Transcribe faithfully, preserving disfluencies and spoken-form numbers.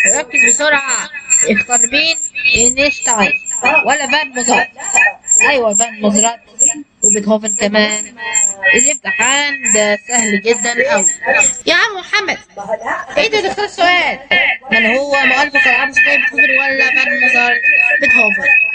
ركز بسرعة. اختار مين؟ اينشتاين ولا فان موزارت؟ ايوه فان موزارت وبيتهوفن كمان. الامتحان ده سهل جدا أوي. يا عم محمد ايه ده تختار السؤال؟ من هو مؤلف الألعاب الموسيقية؟ بيتهوفن ولا فان موزارت؟ بيتهوفن.